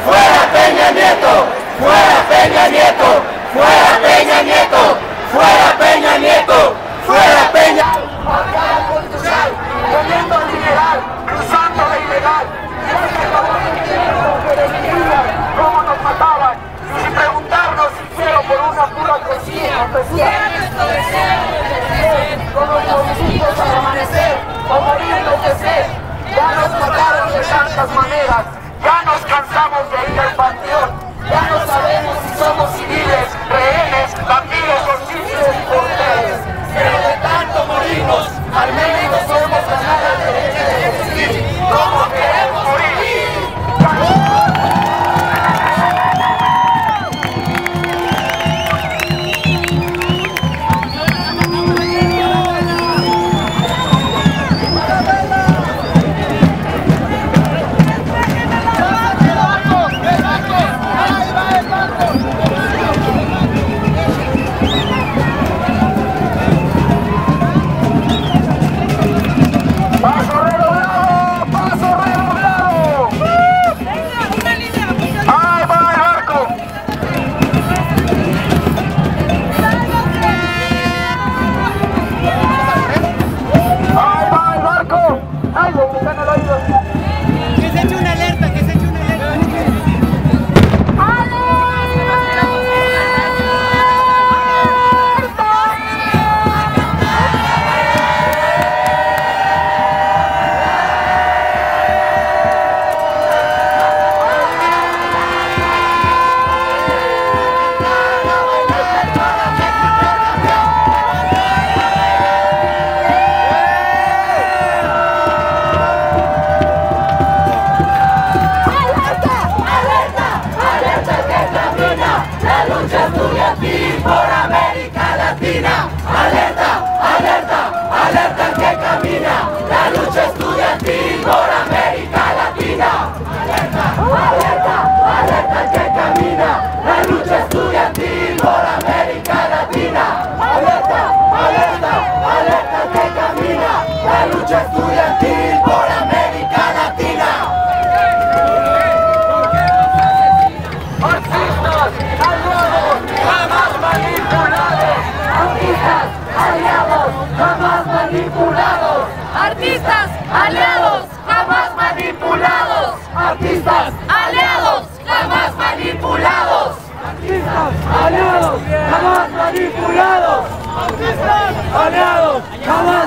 ¡Fuera Peña Nieto! ¡Fuera Peña Nieto! ¡Fuera Peña Nieto! ¡Fuera Peña Nieto! ¡Fuera Peña! Marcada constitucional, poniendo al liberal, cruzando la ilegal. Cómo nos mataban, sin preguntarnos si hicieron por una pura cocina. Con los movimientos al amanecer, o morir enloquecer. Ya nos mataron de tantas maneras, ya nos cansamos de ir al panteón, ya no sabemos si somos civiles, rehenes, bandidos o simples porteros. Pero de tanto morirnos, al menos hemos ganado el derecho de decidir cómo queremos morir. Por América Latina, alerta, alerta, alerta el que camina, la lucha estudiantil por América Latina, alerta, alerta, alerta el que camina, la lucha estudiantil por América Latina, alerta, alerta, alerta el que camina, la lucha estudiantil por América Latina. Jamás manipulados, Artistas, aliados, jamás manipulados. artistas, Aliados, jamás manipulados. artistas, aliados, jamás manipulados, artistas, aliados, jamás